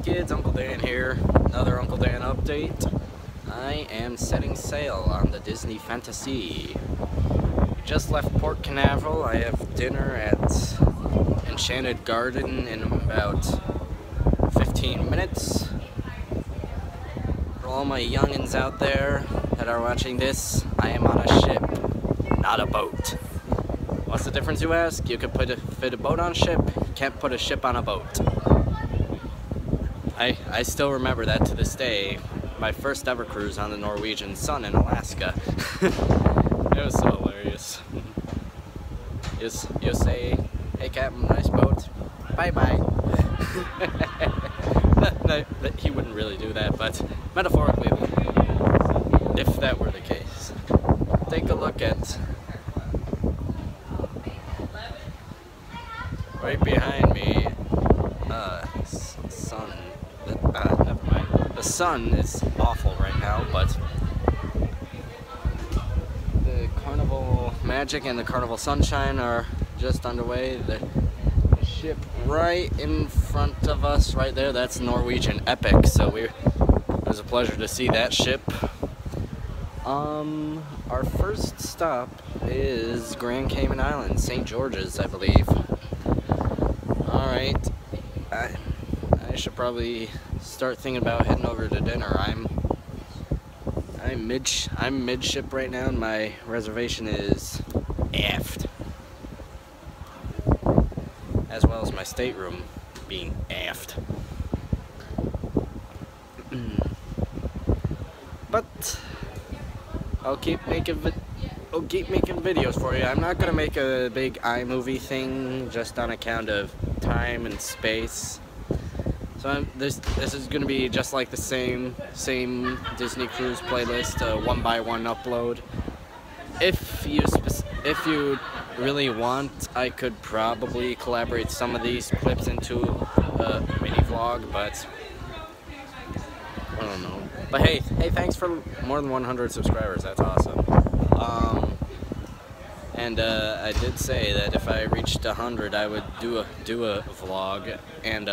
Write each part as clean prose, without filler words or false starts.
kids? Uncle Dan here. Another Uncle Dan update. I am setting sail on the Disney Fantasy. Just left Port Canaveral. I have dinner at Enchanted Garden in about 15 minutes. For all my youngins out there that are watching this, I am on a ship, not a boat. What's the difference, you ask? You could fit a boat on a ship, you can't put a ship on a boat. I still remember that to this day. My first ever cruise on the Norwegian Sun in Alaska. It was so hilarious. You say, "Hey Captain, nice boat. Bye-bye." No, he wouldn't really do that, but metaphorically, if that were the case. Take a look at right behind me, sun. Never mind. The sun is awful right now, but the Carnival Magic and the Carnival Sunshine are just underway. The ship right in front of us, right there, that's Norwegian Epic. So it was a pleasure to see that ship. Our first stop is Grand Cayman Islands, St. George's, I believe. Alright, I should probably start thinking about heading over to dinner. I'm midship right now, and my reservation is aft, as well as my stateroom being aft. But I'll keep making videos for you. I'm not gonna make a big iMovie thing just on account of time and space. So this is gonna be just like the same Disney Cruise playlist, one by one upload. If you really want, I could probably collaborate some of these clips into a mini vlog, but I don't know. But hey, thanks for more than 100 subscribers. That's awesome. And I did say that if I reached 100, I would do a vlog, and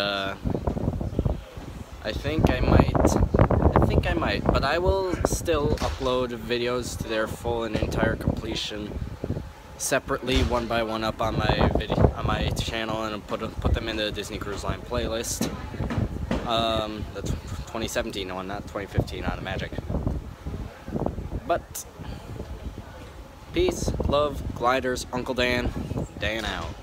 I think I might, but I will still upload videos to their full and entire completion separately, one by one, up on my channel, and put them in the Disney Cruise Line playlist. The 2017 one, not 2015 on Magic. But peace, love, gliders, Uncle Dan out.